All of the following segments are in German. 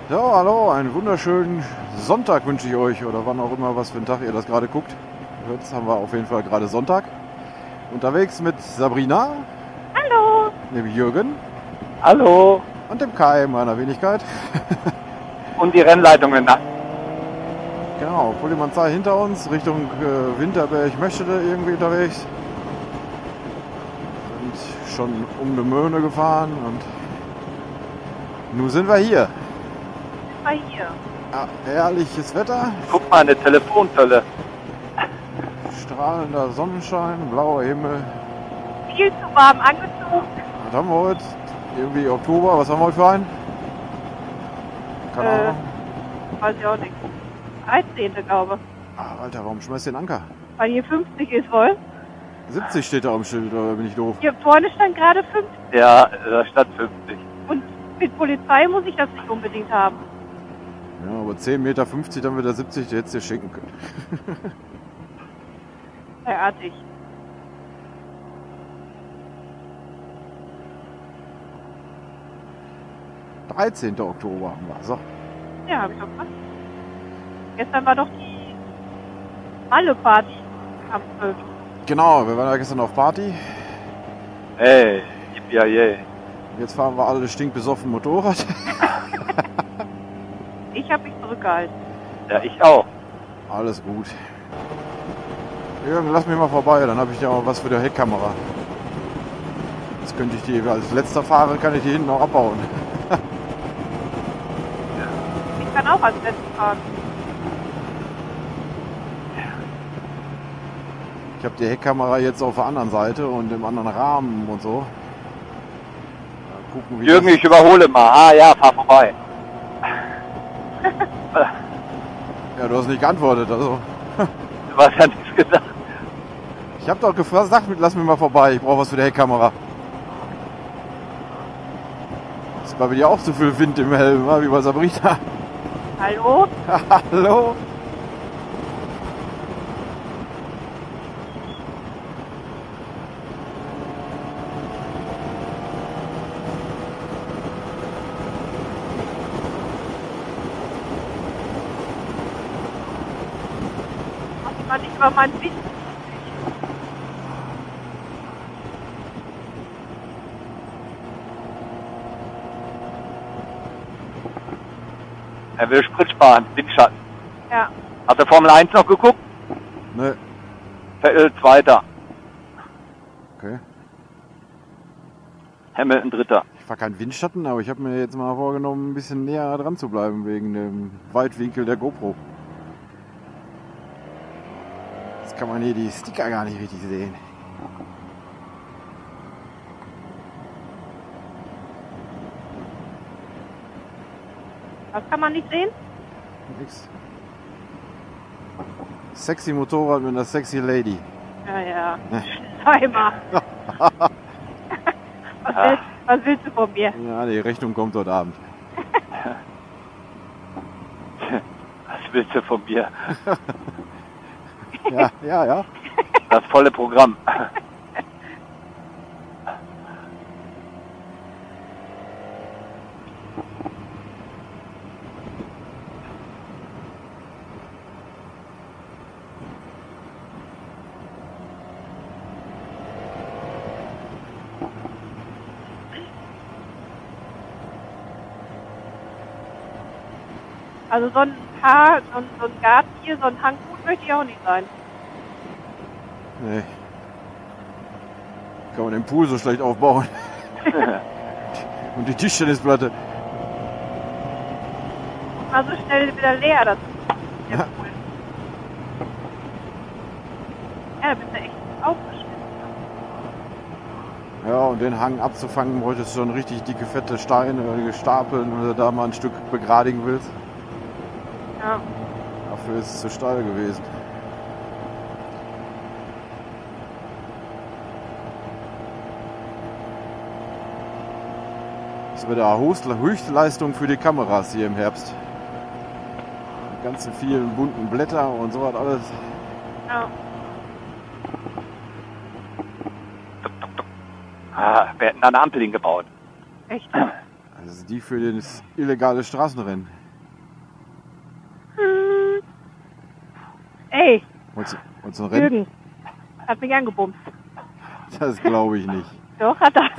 Ja, hallo, einen wunderschönen Sonntag wünsche ich euch oder wann auch immer, was für einen Tag ihr das gerade guckt. Jetzt haben wir auf jeden Fall gerade Sonntag. Unterwegs mit Sabrina, Hallo. dem Jürgen Hallo. und dem Kai, meiner Wenigkeit. Und die Rennleitungen nass. Genau, Pollimanzai hinter uns, Richtung Winterberg-Meschede irgendwie unterwegs. Sind schon um eine Möhne gefahren und nun sind wir hier. Mal hier. Ja, herrliches Wetter, Guck mal, eine Telefonzelle. strahlender Sonnenschein, blauer Himmel. Viel zu warm angezogen. Was haben wir heute? Irgendwie Oktober, was haben wir heute für einen? Keine Ahnung. Weiß ich auch nicht. 13. glaube Ach, Alter, warum schmeißt du den Anker? ich. Weil hier 50 ist wohl. 70 steht da am Schild, oder bin ich doof? Hier vorne stand gerade 50. Ja, da stand 50. Und mit Polizei muss ich das nicht unbedingt haben. Ja, aber 10,50 Meter, dann wieder 70, der hättest du dir schenken können. Derartig. Der 13. Oktober haben wir. So. Ja, habe ich doch gemacht. Gestern war doch die Malle-Party am 12. Genau, wir waren ja gestern auf Party. Hey, yippie. Jetzt fahren wir alle stinkbesoffen Motorrad. Ich habe mich zurückgehalten. Ja, ich auch. Alles gut. Jürgen, lass mich mal vorbei, dann habe ich ja auch was für die Heckkamera. Jetzt könnte ich die, als letzter Fahrer kann ich die hinten auch abbauen. Ich kann auch als letztes fahren. Ich habe die Heckkamera jetzt auf der anderen Seite und im anderen Rahmen und so. Mal gucken, wie Jürgen, das... ich überhole mal. Ah ja, fahr vorbei. Ja, du hast nicht geantwortet, also. Du hast ja nichts gesagt. Ich habe doch gefragt, sag, lass mich mal vorbei, ich brauche was für die Heckkamera. Ist bei dir auch zu viel Wind im Helm, wie bei Sabrina. Hallo? Hallo? Mach ich mal nicht über meinen Wind. Er will Sprit sparen, Windschatten. Ja. Hast du Formel 1 noch geguckt? Ne, Vettel Zweiter. okay. Hamilton Dritter. Ich fahr keinen Windschatten, aber ich habe mir jetzt mal vorgenommen, ein bisschen näher dran zu bleiben, wegen dem Weitwinkel der GoPro. Jetzt kann man hier die Sticker gar nicht richtig sehen. Das kann man nicht sehen? Nix. Sexy Motorrad mit einer sexy Lady. Ja, ja. Schleimer. Was willst du von mir? Ja, die Rechnung kommt heute Abend. Was willst du von mir? Ja. Das volle Programm. Also so ein Garten hier, so ein Hanggut möchte ich auch nicht sein. Nee. Kann man den Pool so schlecht aufbauen. Und die Tischtennisplatte. Also schnell wieder leer, das der Ja. Pool. Ja, da bist du echt aufgeschnitten. Ja, und den Hang abzufangen, bräuchtest du schon richtig dicke, fette Steine gestapeln, wenn du da mal ein Stück begradigen willst. Ja. Dafür ist es zu steil gewesen. Das wird eine Höchstleistung für die Kameras hier im Herbst. Die ganzen vielen bunten Blätter und so was alles. Ja. Ah, wir hätten da eine Ampel hingebaut. Echt? Das ist die für das illegale Straßenrennen. Ey, Wolltest du ein Rennen? Jürgen hat mich angebumst. Das glaube ich nicht. Doch, hat er.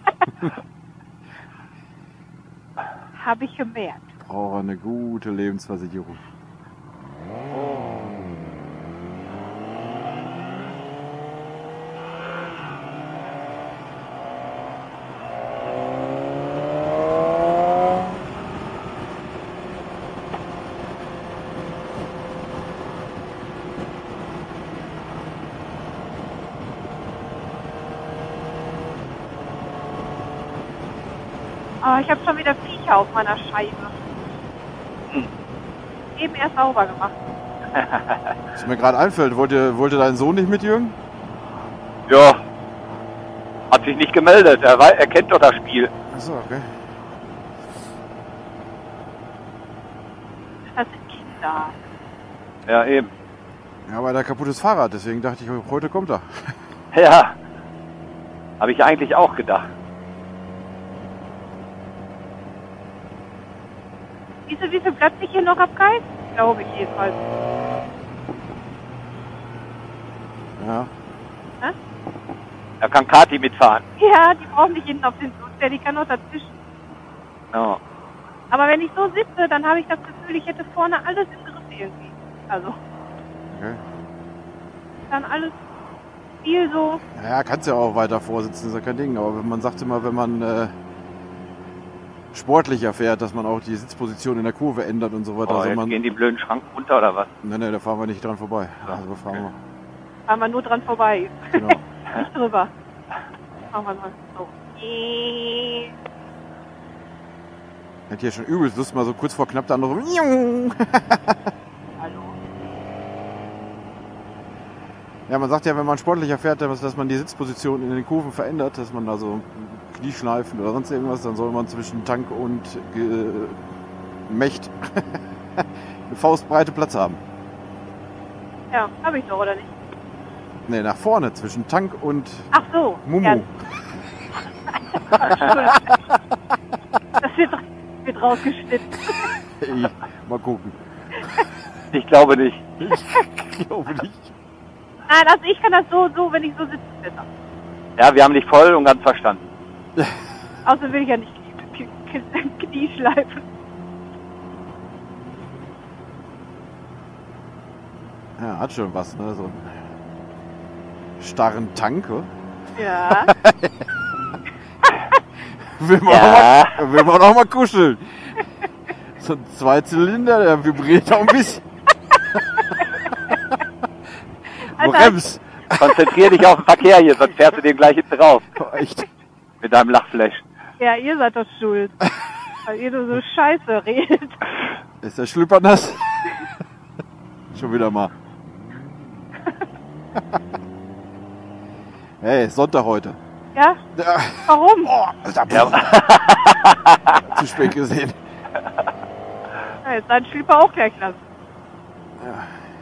Habe ich gemerkt. Brauche eine gute Lebensversicherung. Aber ich habe schon wieder Viecher auf meiner Scheibe. Eben erst sauber gemacht. Was mir gerade einfällt, wollte dein Sohn nicht mit, Jürgen? Ja. Hat sich nicht gemeldet. Er kennt doch das Spiel. Achso, okay. Das sind Kinder. Ja, eben. Ja, aber der kaputtes Fahrrad, deswegen dachte ich, heute kommt er. Ja. Habe ich eigentlich auch gedacht. Wie viel Platz ich hier noch hab, Kai? Glaube ich jedenfalls. Ja. Hä? Da kann Kati mitfahren. Ja, die brauchen nicht hinten auf den Sitz, die kann noch dazwischen. Ja. Aber wenn ich so sitze, dann habe ich das Gefühl, ich hätte vorne alles im Griff irgendwie. Also, Okay. dann alles viel so. Ja, kannst ja auch weiter vorsitzen, ist ja kein Ding. Aber man sagt immer, wenn man sportlicher fährt, dass man auch die Sitzposition in der Kurve ändert und so weiter. Oh, Also jetzt man, gehen die blöden Schrank runter oder was? nee, da fahren wir nicht dran vorbei. Ja, Also fahren okay. Fahren wir nur dran vorbei. wir. Genau. Nicht drüber. Machen wir mal so. Hätte hier schon übelst Lust, mal so kurz vor knapp da noch so. Hallo. Ja, man sagt ja, wenn man sportlicher fährt, dass man die Sitzposition in den Kurven verändert, dass man da so Knieschleifen oder sonst irgendwas, dann soll man zwischen Tank und Mächt eine faustbreite Platz haben. Ja, habe ich doch, oder nicht? Ne, nach vorne, zwischen Tank und Ach so. Mumu. Ja. Das wird rausgeschnitten. Ey, mal gucken. Ich glaube nicht. Ich glaube nicht. Nein, also ich kann das so, wenn ich so sitze, besser. Ja, wir haben dich voll und ganz verstanden. Außerdem will ich ja nicht Knie schleifen. Ja, hat schon was, ne? So einen starren Tank, oder? Ja. Will man auch mal kuscheln. So ein Zweizylinder, der vibriert auch ein bisschen. Brems. Konzentrier dich auf den Verkehr hier, sonst fährst du dem gleich hinten drauf. Echt. Mit deinem Lachflash. Ja, ihr seid doch schuld. Weil ihr nur so Scheiße redet. Ist der Schlüpper nass? Schon wieder mal. Hey, ist Sonntag heute. Ja? Ja. Warum? Oh, Alter, Ja. zu spät gesehen. Ja, jetzt seinen Schlüpper auch gleich lassen. Ja.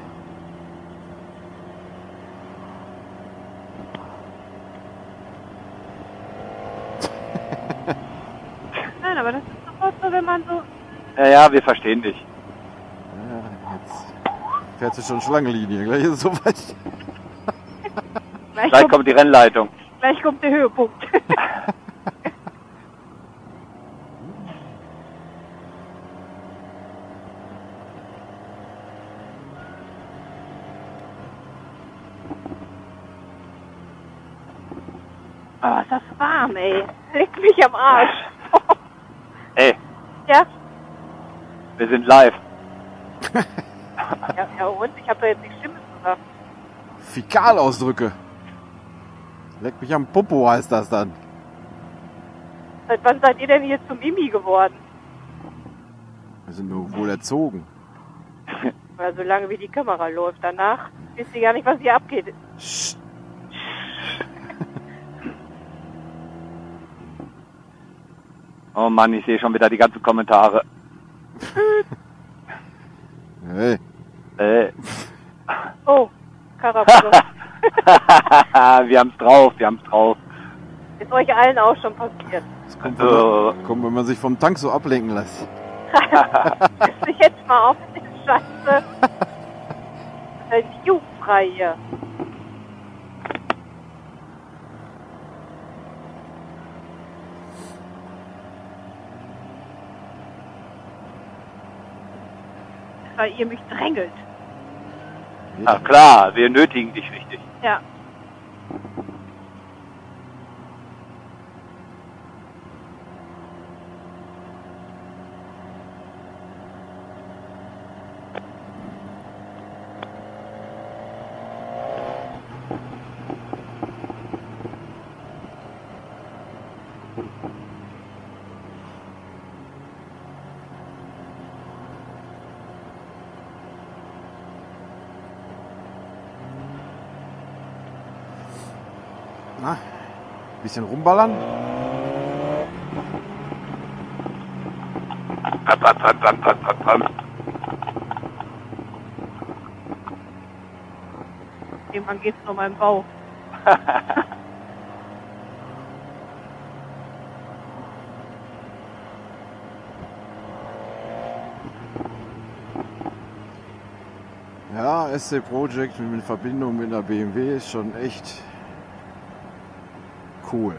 Nein, aber das ist sofort so, wenn man so... Ja, wir verstehen dich. Ja, jetzt fährt sie schon Schlangenlinie. Gleich ist es soweit. Gleich kommt die Rennleitung. Gleich kommt der Höhepunkt. Oh, ist das warm, ey. Leckt mich am Arsch. Ey, Ja? wir sind live. Ja, und? Ich habe da jetzt nichts Schlimmes gesagt. Fäkalausdrücke. Leck mich am Popo heißt das dann. Seit wann seid ihr denn hier zum Mimi geworden? Wir sind nur wohl erzogen. Weil solange wie die Kamera läuft, danach wisst ihr gar nicht, was hier abgeht. Psst. Oh Mann, ich sehe schon wieder die ganzen Kommentare. Hey. Oh, Karabulo. Wir haben's drauf, wir haben's drauf. Ist euch allen auch schon passiert. Das Kommt, wenn man sich vom Tank so ablenken lässt. Lass mich jetzt mal auf mit der Scheiße. Das ist jugendfrei hier. Weil ihr mich drängelt. Na klar, wir nötigen dich richtig. Ja. Na, bisschen rumballern. Irgendwann geht's nur meinem Bauch. Ja, SC Project in Verbindung mit einer BMW ist schon echt cool.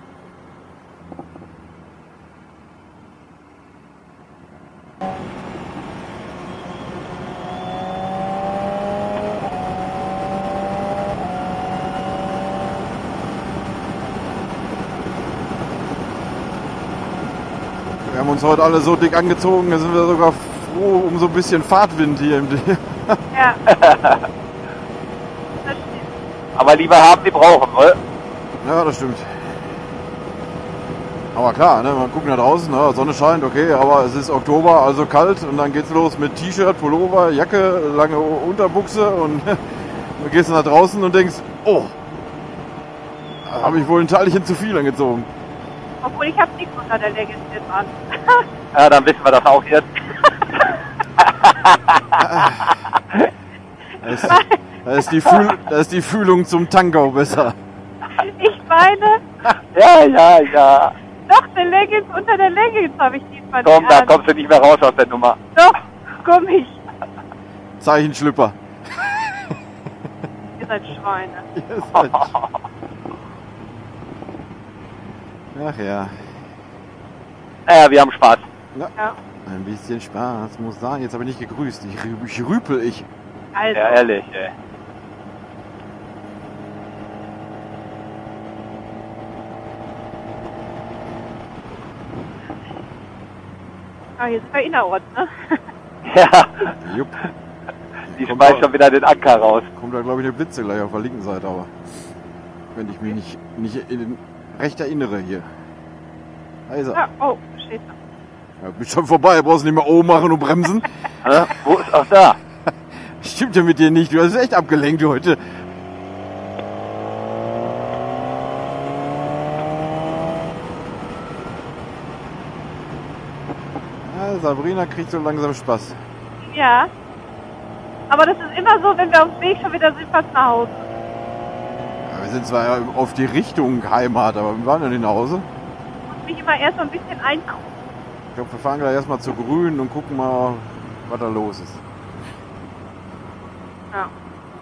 Wir haben uns heute alle so dick angezogen, da sind wir sogar froh um so ein bisschen Fahrtwind hier im Ja. Das stimmt. Aber lieber haben, die brauchen, oder? Ja, das stimmt. Aber klar, ne, man guckt nach draußen, ne, Sonne scheint, okay, aber es ist Oktober, also kalt und dann geht's los mit T-Shirt, Pullover, Jacke, lange Unterbuchse und du gehst nach draußen und denkst, oh, da habe ich wohl ein Teilchen zu viel angezogen. Obwohl ich habe nichts unter der Leggings jetzt an. Ja, dann wissen wir das auch jetzt. Da ist die Fühlung zum Tankau besser. Ich meine, Ja. doch, der Leggings unter der Leggings habe ich diesmal Komm, nicht da an. kommst du nicht mehr raus aus der Nummer. Doch, Gummi. Zeichenschlüpper. Ihr seid Schweine. Ihr seid- Ach ja. Naja, wir haben Spaß. Ja. Ja, Ein bisschen Spaß muss sein. Jetzt habe ich nicht gegrüßt. Ich rüpel ich. also. Ja, ehrlich, ey. Ah, hier sind wir innerorts, ne? Ja, Jupp. die Kommt schmeißt da- schon wieder den Anker raus. Kommt da glaube ich eine Blitze gleich auf der linken Seite, aber wenn ich mich nicht recht erinnere hier. Also, Ja, oh, steht da. ja, bist schon vorbei, brauchst nicht mehr O machen und bremsen. Hä? Wo ist auch da? Stimmt ja mit dir nicht, du hast echt abgelenkt heute. Ja, Sabrina kriegt so langsam Spaß. Ja. Aber das ist immer so, wenn wir auf dem Weg schon wieder sind, fast nach Hause. Ja, wir sind zwar auf die Richtung Heimat, aber wir waren ja nicht nach Hause. Muss mich immer erst so ein bisschen einkrufen. Ich glaube, wir fahren gleich erstmal zu Grün und gucken mal, was da los ist. Ja.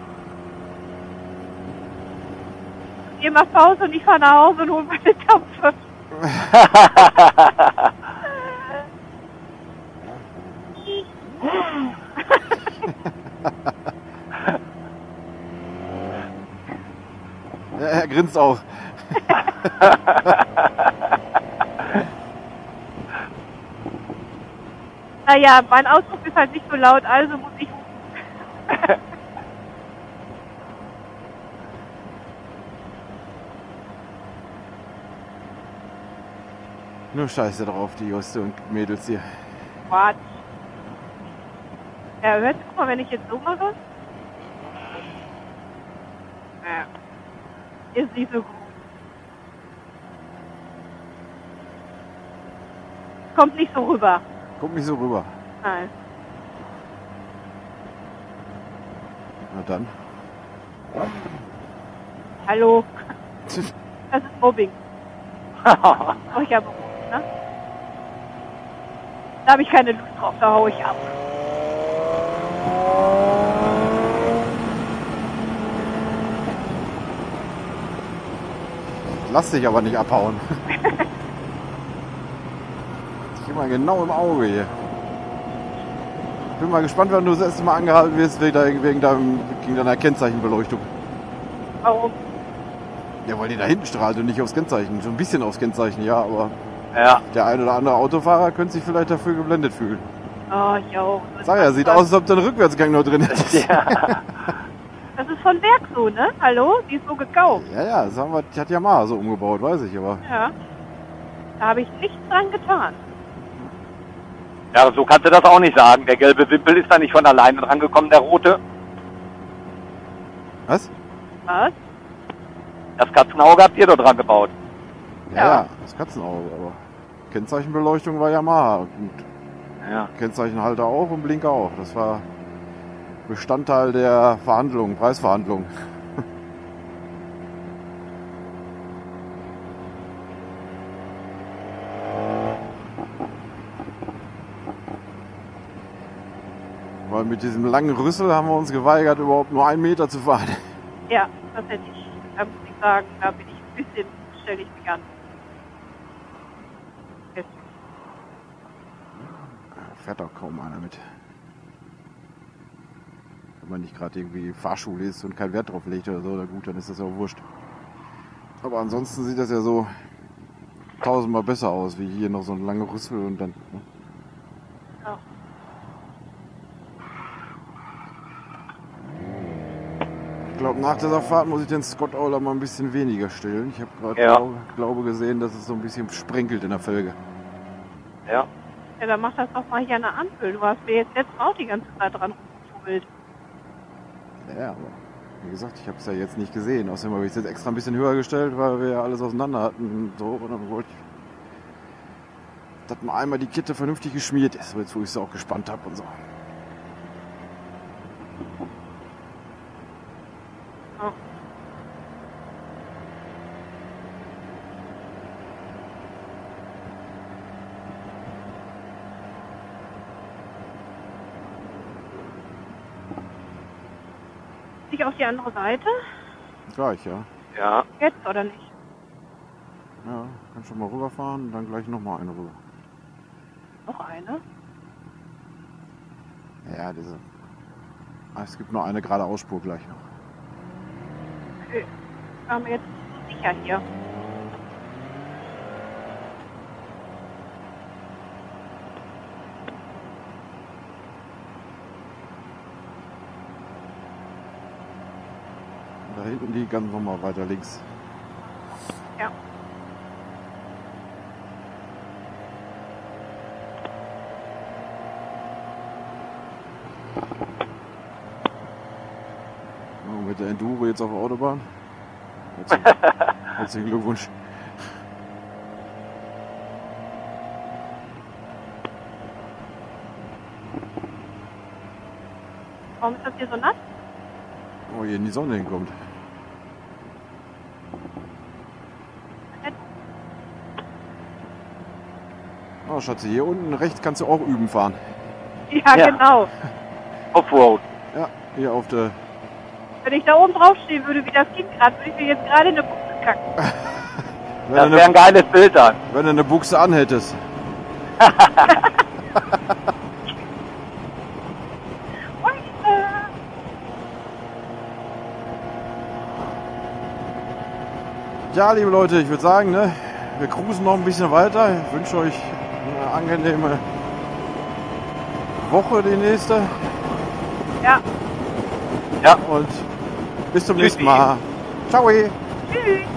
Ihr macht Pause und ich fahre nach Hause und hole meine Dampfe. Ja, er grinst auch. Naja, mein Ausdruck ist halt nicht so laut, also muss ich hupen. Nur Scheiße drauf, die Juste und Mädels hier. Quatsch. Ja, hörst du, guck mal, wenn ich jetzt so mache? Ja. Ist nicht so gut. Kommt nicht so rüber. Kommt nicht so rüber. Nein. Na dann. Hallo. Das ist Mobbing. Oh, ich habe ne? Da habe ich keine Lust drauf, da hau ich ab. Lass dich aber nicht abhauen. Ich immer genau im Auge hier. Bin mal gespannt, wenn du das erste Mal angehalten wirst wegen deiner Kennzeichenbeleuchtung. Warum? Ja, weil die da hinten strahlt und nicht aufs Kennzeichen. So ein bisschen aufs Kennzeichen, ja, aber Ja. der ein oder andere Autofahrer könnte sich vielleicht dafür geblendet fühlen. Oh, jo. Sag ja, sieht aus, als ob du einen Rückwärtsgang noch drin hättest. Ja. Das ist von Werk so, ne? Hallo? Die ist so gekauft. Ja, das hat Yamaha so umgebaut, weiß ich, aber Ja. Da habe ich nichts dran getan. Ja, so kannst du das auch nicht sagen. Der gelbe Wimpel ist da nicht von alleine dran gekommen, der rote. was? Was? Das Katzenauge habt ihr doch dran gebaut. Ja, das Katzenauge, aber Kennzeichenbeleuchtung war Yamaha und Ja. Kennzeichenhalter auch und Blinker auch. Das war Bestandteil der Verhandlungen, Preisverhandlungen. Weil mit diesem langen Rüssel haben wir uns geweigert, überhaupt nur 1 Meter zu fahren. Ja, das hätte ich. Da muss ich sagen, da bin ich ein bisschen, stelle ich mich an. Jetzt. Fährt auch kaum einer mit. Wenn man nicht gerade irgendwie Fahrschule ist und keinen Wert drauf legt oder so, na gut, dann ist das ja auch wurscht. Aber ansonsten sieht das ja so 1000-mal besser aus, wie hier noch so ein langer Rüssel und dann. Ne? Ja. Ich glaube, nach dieser Fahrt muss ich den Scott Oiler mal ein bisschen weniger stellen. Ich habe gerade, Ja. glaube gesehen, dass es so ein bisschen sprenkelt in der Felge. Ja. Ja, dann mach das doch mal hier an der Ampel. Du hast mir jetzt letztes Mal auch die ganze Zeit dran rumgefummelt. Ja, aber wie gesagt, ich habe es ja jetzt nicht gesehen. Außerdem habe ich es jetzt extra ein bisschen höher gestellt, weil wir ja alles auseinander hatten und so. Und dann wollte ich, dass mal einmal die Kette vernünftig geschmiert ist, jetzt wo ich es auch gespannt habe und so. Oh. Nicht auf die andere Seite? Gleich, ja. Ja. Jetzt oder nicht? Ja, kann schon mal rüberfahren und dann gleich nochmal eine rüber. Noch eine? Ja, diese. Es gibt noch eine gerade Ausspur gleich noch. Okay. Waren wir jetzt sicher hier. Da hinten die ganz nochmal weiter links. Ja. Und mit der Enduro jetzt auf der Autobahn. Herzlichen Glückwunsch. Warum ist das hier so nass? Oh, hier in die Sonne hinkommt. Oh, Schatzi, hier unten rechts kannst du auch üben fahren. Ja, Ja. genau. Offroad. Ja, hier auf der. Wenn ich da oben drauf stehen würde, wie das Kind gerade, würde ich mir jetzt gerade in eine Buchse kacken. Das wäre ein geiles Bild dann. Wenn du eine Buchse anhättest. Ja, liebe Leute, ich würde sagen, ne, wir cruisen noch ein bisschen weiter. Ich wünsche euch eine angenehme Woche, die nächste. Ja, Ja. Und bis zum Tschüssi. nächsten Mal. Ciao. tschüss.